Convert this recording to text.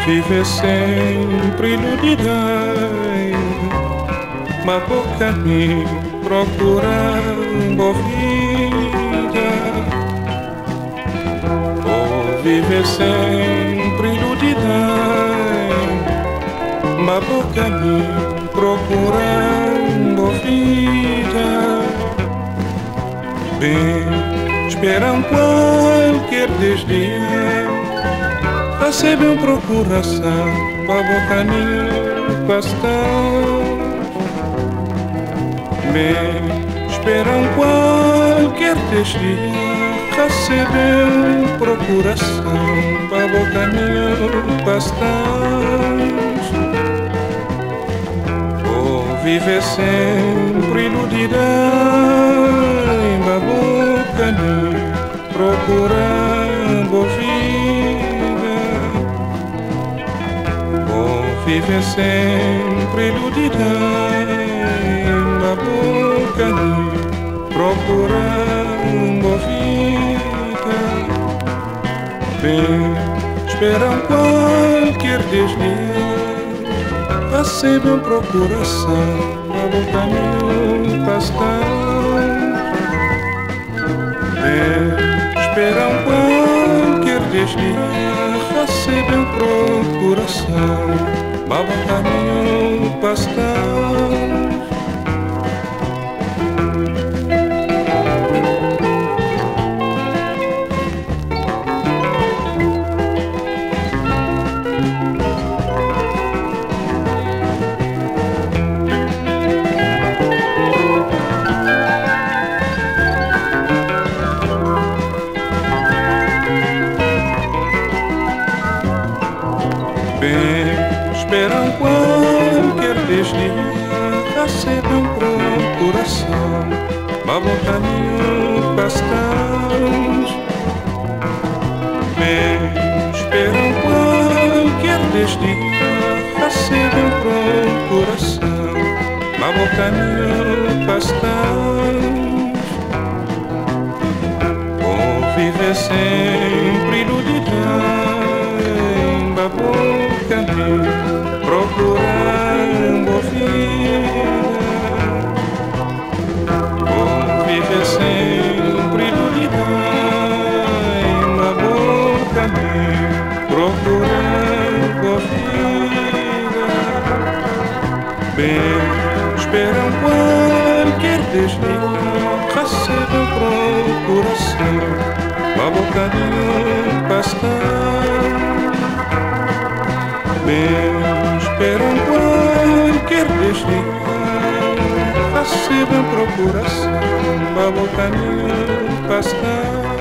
viver sempre iludidai, ma boca me procurando vida. Oh, viver sempre iludidai, ma boca me procurando vida. Bem, esperam qualquer desdia, recebem procuração para boca minha pastor. Bem, esperam qualquer desdia, recebem procuração para boca minha pastor. Oh, viver sempre iludida, procurando vida. Oh, viver sempre iludida, na boca procurando vida. Bem, esperam qualquer desvio, recebem procuração, na boca meu pastor. Esperam qualquer desvio, recebem procuração, baba caminho pastor. Bem, esperam qualquer desvio, recebem procuração, babo caminho pastor. Bem, esperam qualquer desvio, recebem procuração, babo caminho pastor. Oh, viver sempre iludidão, boca me procurando vida. Oh, viver sempre iludidai, na boca me procurando vida. Bem, esperam qualquer desvio, recebem procuração, na boca me pastor. Bem, esperam qualquer desvio, recebem procuração, babo caminho pastor.